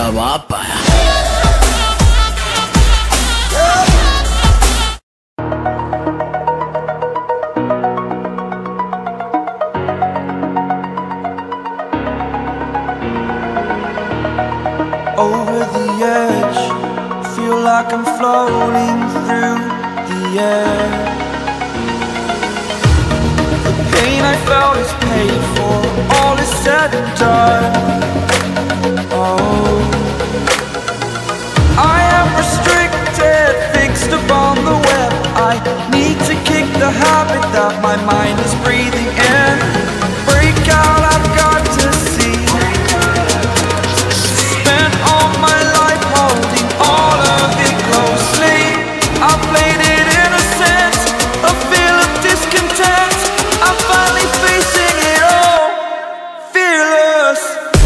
apa-apa. Over the edge, feel like I'm floating through the air. The pain I felt is paid for, all is said and done. Oh, I am restricted, fixed upon the web. I need to kick the habit that my mind is breathing in. Break out, I've got to see. Spent all my life holding all of it closely. I played it innocent, a feel of discontent. I'm finally facing it all, fearless.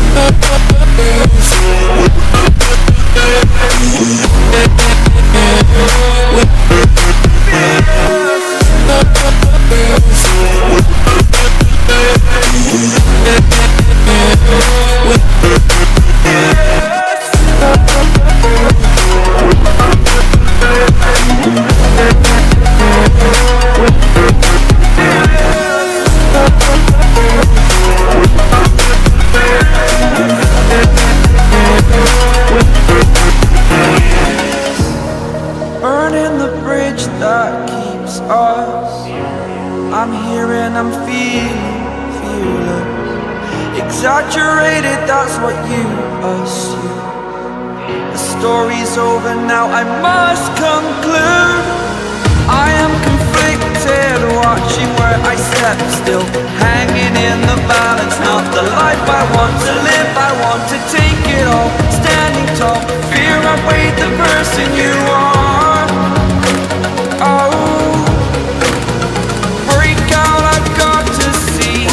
Burning the bridge that keeps us. I'm here and I'm feeling fearless. Exaggerated, that's what you assume. The story's over now, I must conclude. I am conflicted, watching where I step still, hanging in the balance. Not the life I want to live, I want to take it all. Standing tall, fear outweighed the person you are. Oh, break out, I've got to see.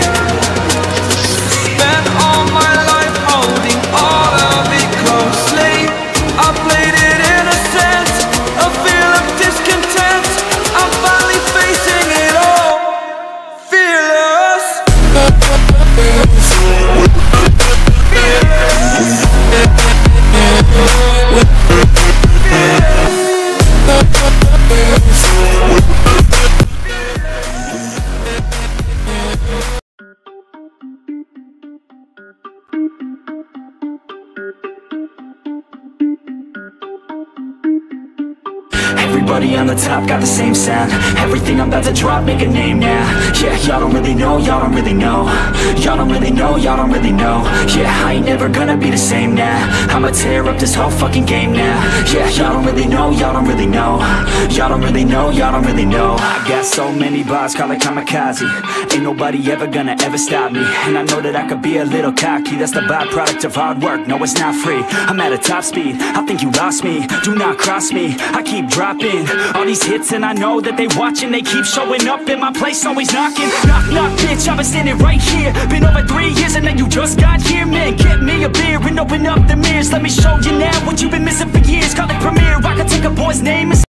Spent all my life holding all of it closely. I played it innocent, a feel of discontent. I'm finally facing it all, fearless. Everybody on the top got the same sound. Everything I'm about to drop, make a name now. Yeah, y'all don't really know, y'all don't really know. Y'all don't really know, y'all don't really know. Yeah, I ain't never gonna be the same now. I'ma tear up this whole fucking game now. Yeah, y'all don't really know, y'all don't really know. Y'all don't really know, y'all don't really know. I got so many bars, call it kamikaze. Ain't nobody ever gonna ever stop me. And I know that I could be a little cocky. That's the byproduct of hard work, no it's not free. I'm at a top speed, I think you lost me. Do not cross me, I keep dropping all these hits and I know that they watching. They keep showing up in my place, always knocking. Knock, knock, bitch, I've been standing right here. Been over 3 years and now you just got here. Man, get me a beer and open up the mirrors. Let me show you now what you've been missing for years. Call it premiere, I can take a boy's name and